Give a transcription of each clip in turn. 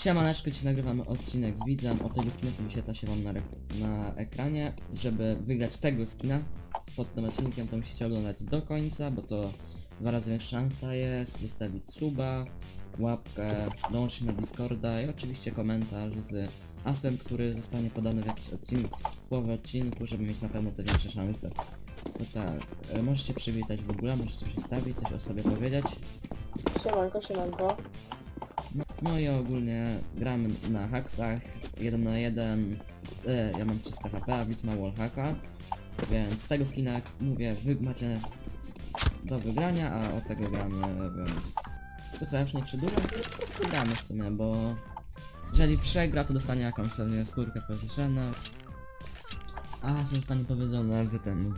Siemaneczko, dzisiaj nagrywamy odcinek z widzem. O tego skina, co wyświetla się wam na ekranie. Żeby wygrać tego skina pod tym odcinkiem, to musicie oglądać do końca, bo to 2 razy większa szansa jest. Zostawić suba, łapkę, dołączyć na Discorda i oczywiście komentarz z hasłem, który zostanie podany w jakiś odcinku, w połowie odcinku, żeby mieć na pewno te większe szanse. To tak, możecie przywitać w ogóle, możecie przedstawić, coś o sobie powiedzieć. Siemanko, siemanko. No i ogólnie gramy na haksach 1 na 1. Ja mam 300 HP, a widz ma wallhacka. Więc z tego skina, jak mówię, wy macie do wygrania, a od tego gramy, więc... To co, ja już nie przedłużam, to po prostu gramy w sumie, bo... Jeżeli przegra, to dostanie jakąś pewnie skórkę posieszenę. A zostanie powiedziane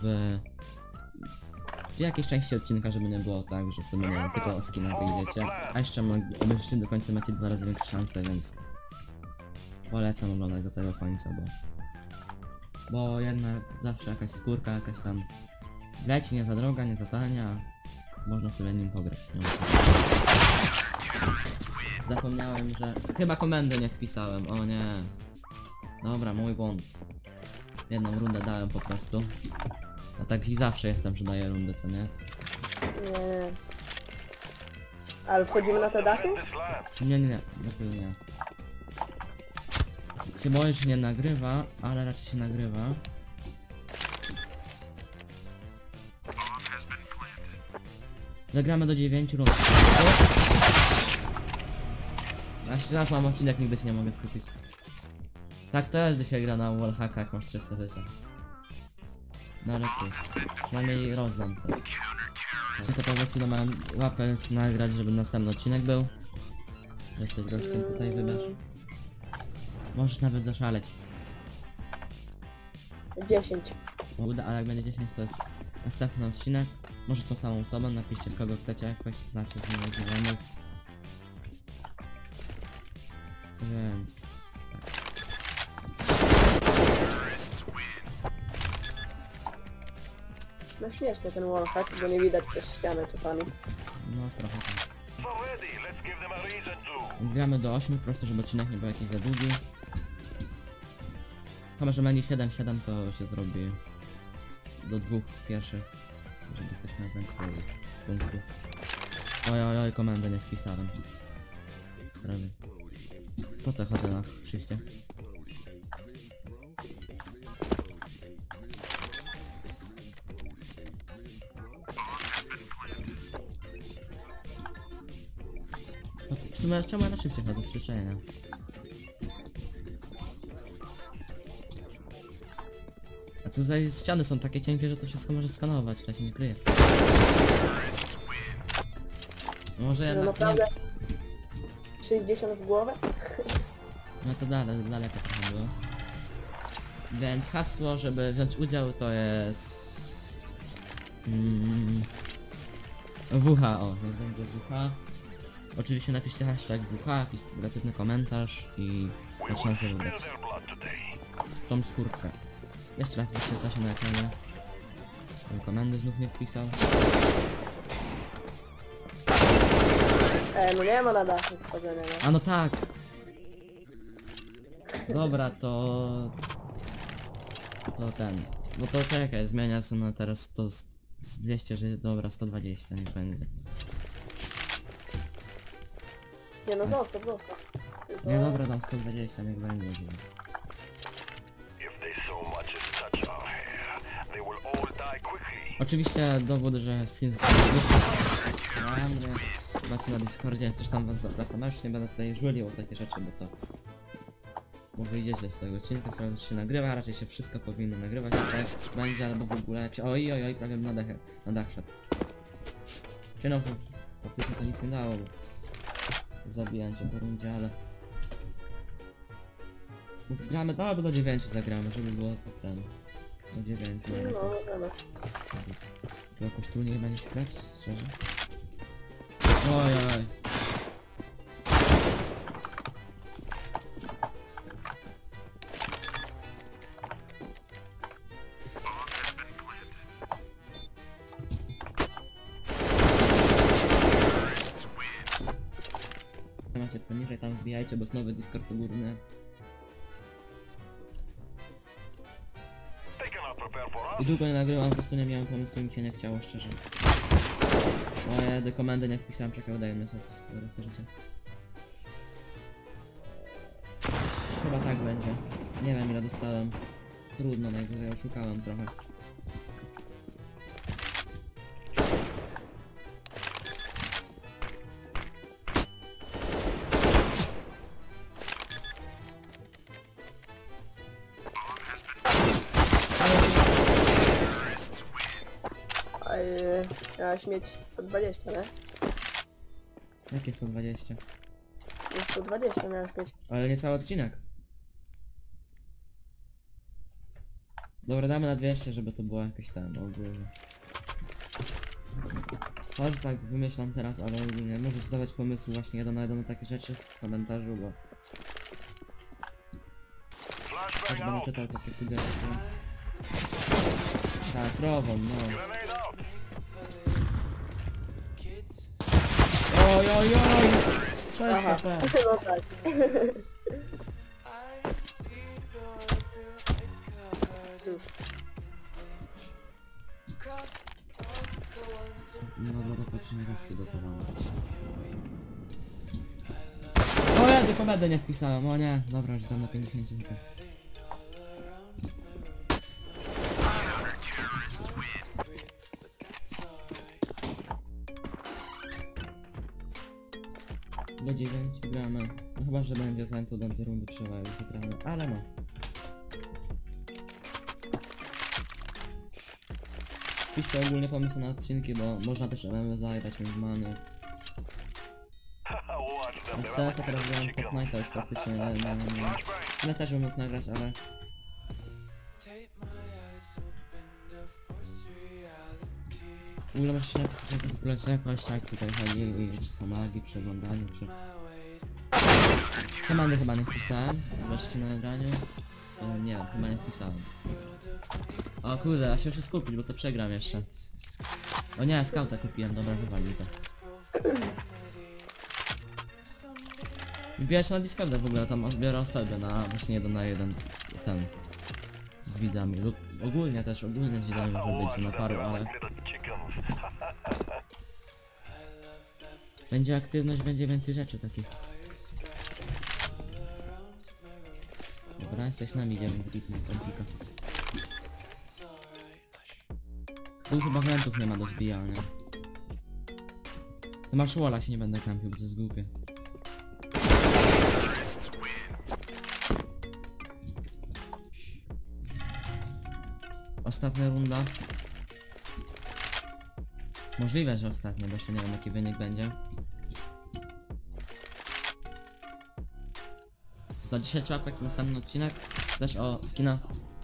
w jakiejś części odcinka, żeby nie było tak, że sobie nie tylko o skina wyjdziecie. A jeszcze obejrzycie do końca, macie 2 razy większe szanse, więc polecam oglądać do tego końca, bo jednak zawsze jakaś skórka, jakaś tam leci, nie za droga, nie za tania, można sobie nim pograć. Nie? Zapomniałem, że chyba komendy nie wpisałem, o nie. Dobra, mój błąd. Jedną rundę dałem po prostu. A tak i zawsze jestem, że daję rundę, co nie? Nie. Ale wchodzimy na te dachy? Nie, lepiej nie. Się boję, że nie nagrywa, ale raczej się nagrywa. Zagramy do 9 rund. Ja się zaraz mam odcinek, nigdy się nie mogę skupić. Tak to jest, gdy się gra na wallhacka, jak masz 300 życia. No ale cóż, przynajmniej rozdam coś. To powiedzmy, no mam łapę nagrać, żeby następny odcinek był. Jesteś gościem, tutaj wybierz. Możesz nawet zaszaleć. 10. Ale jak będzie 10, to jest następny odcinek. Może tą samą osobę, napiszcie z kogo chcecie, jakoś znacie z moich znajomych. Więc... tak. No śmieszny ten wallhack, bo nie widać przez ścianę czasami. No trochę tak. Więc gramy do 8 po prostu, żeby odcinek nie był jakiś za długi. Chyba, że będzie 7-7, to się zrobi do 2 pierwszych, żeby jesteśmy na więcej punktów. Oj, komendę nie wpisałem. Prawie. Po co chodzę na przyjście? W sumie czemu ja na szybcie chodzę z przyczajenia? A tutaj ściany są takie cienkie, że to wszystko może skanować, to się nie kryje. Może No jednak naprawdę. nie... 60 w głowę? No to daleko trochę było. Więc hasło, żeby wziąć udział, to jest... WH, o, niech będzie WH. Oczywiście napiszcie hashtag WH, jakiś kreatywny komentarz i macie szansę wybrać tą skórkę. Jeszcze raz wyświetla się na ekranie. Komendy znów nie wpisał. No nie ma na dachu wchodzenia, no. A no tak! Dobra, to ten. Bo to czekaj, zmienia się na teraz 100, z 200, że dobra, 120 niech będzie. Nie no, zostaw. Tylko... Nie dobra, dam 120, niech będzie. Oczywiście dowód, że skin macie na Discordzie, coś tam was zapraszam. Ja już nie będę tutaj żulił o takie rzeczy, bo to... Bo wyjdziecie z tego odcinka, sprawdzę, czy się nagrywa, raczej się wszystko powinno nagrywać, tak będzie, albo w ogóle jak się... Oj, prawie na dach szedł. Czy no, faktycznie to nic nie dało, bo... Zabijam cię po rundzie, ale... Gramy, albo do 9 zagramy, żeby było to ten... Do 9, No, dobra. to jakoś tu nie chyba nie śpiewać, szczerze. Oj. Macie poniżej, tam wbijajcie. wbijajcie, bo jest nowy Discord ogólny. I długo nie nagrywam, po prostu nie miałem pomysłu, mi się nie chciało, szczerze. Moje do komendy nie wpisałem, czekaj, udaje mnie sobie zaraz to życie. Chyba tak będzie. Nie wiem ile dostałem. Trudno, najgorzej oszukałem trochę. Miałeś mieć 120, nie? Jakie 120? Jest 120 miałeś mieć. Ale nie cały odcinek. Dobra, damy na 200, żeby to było jakieś tam ogólnie. Chodź, tak wymyślam teraz, ale ogólnie możesz zdawać pomysły właśnie jeden na jeden na takie rzeczy w komentarzu, bo... Też będę czytał takie sugestie. Tak, Rowon, no. Oj, oj, oj! 6 HP! No tak. Cóż. Nie ma wodopoczynka raz przygotowany. O ja tylko będę nie wpisałem, o nie. Dobra, już dam na 50 HP. Do 9 gramy. No chyba, że będzie ten to do tej rundy trzeba już zagramy, ale no. Piszcie ogólnie pomysły na odcinki, bo można też MM zagrać między many. W CS teraz grałem Fortnite'a już praktycznie, ale też bym mógł nagrać, ale... W ogóle możecie napisać jaka w ogóle jest jakość, jak tutaj chodzi, czy są lagi przy oglądaniu, czy... Komandy chyba nie wpisałem, zobaczcie na nagraniu. Nie, chyba nie wpisałem. O kurde, ja się muszę skupić, bo to przegram jeszcze. O nie, skauta kupiłem, dobra, wywalił to. Wbijać na Discorda w ogóle, tam zbiorę osoby na właśnie 1 na 1 ten z widzami lub ogólnie też, ogólnie z widzami może być na paru, ale będzie aktywność, będzie więcej rzeczy takich. Dobra, jesteś na midzie, więc rytm kompika. Tu chyba wentów nie ma do zbijania. To masz walla, się nie będę kampił, bo to jest głupie. Ostatnia runda. Możliwe, że ostatnia, bo jeszcze nie wiem jaki wynik będzie. 110 łapek na następny odcinek. Też o skina.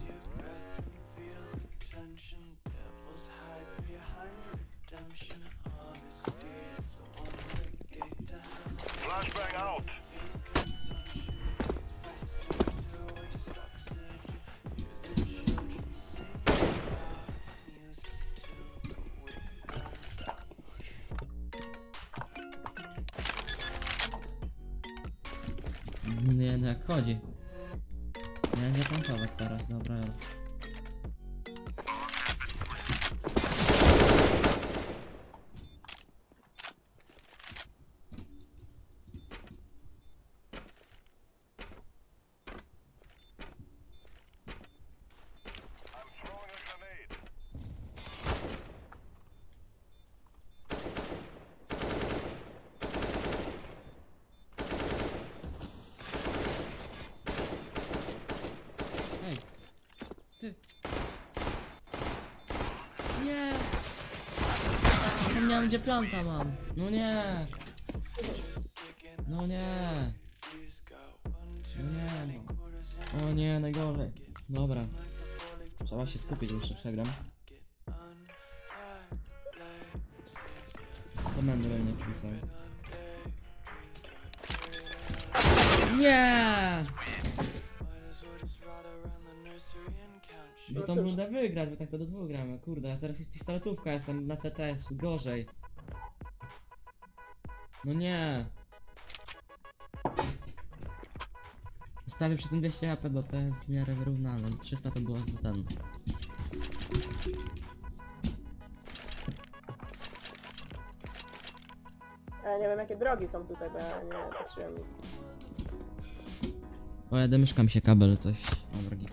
Nie, no jak chodzi. Nie, nie tankować teraz, dobra. Ej! Ty! Nie! Zapomniałem gdzie planta mam! No nie! No nie! No nie! O nie, najgorzej! Dobra. Trzeba się skupić, jeszcze przegram. Komendy we mnie wpisał. Nie! By tą rundę wygrać, bo tak to do 2 gramy, kurde, a teraz jest pistoletówka, jestem na CT, jest gorzej. No nie. Zostawię przy tym 200 HP, bo to jest w miarę wyrównane. 300 to było za ten. Ja nie wiem jakie drogi są tutaj, bo ja nie patrzyłem nic. O, ja domyszkam się kabel, coś. O, drogi.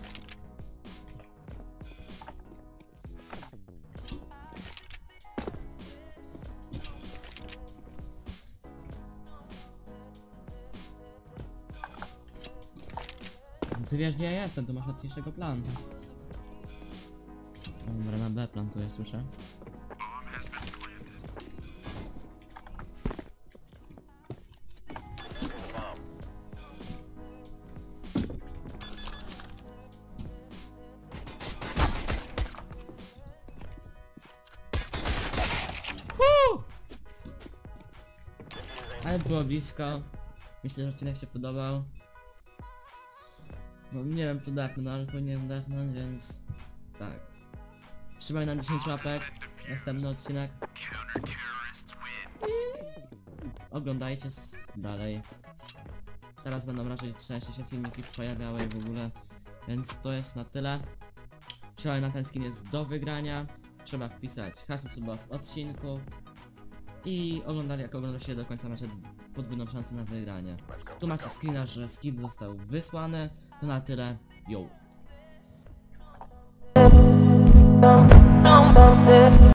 Ty wiesz gdzie ja jestem, to masz łatwiejszego planu. Dobra, na B plantuję, słyszę. Ale było blisko. Myślę, że odcinek się podobał. No nie wiem czy dachnę, no ale powinienem dachnąć, więc... Tak. Trzymaj na 10 łapek. Następny odcinek. Oglądajcie dalej. Teraz będą raczej częściej się filmiki pojawiały w ogóle. Więc to jest na tyle. Przynajmniej na ten skin jest do wygrania. Trzeba wpisać hasło suba w odcinku. I oglądali, jak oglądacie do końca, macie podwójną szansę na wygranie. Tu macie screena, że skin został wysłany. To na tyle. Yo!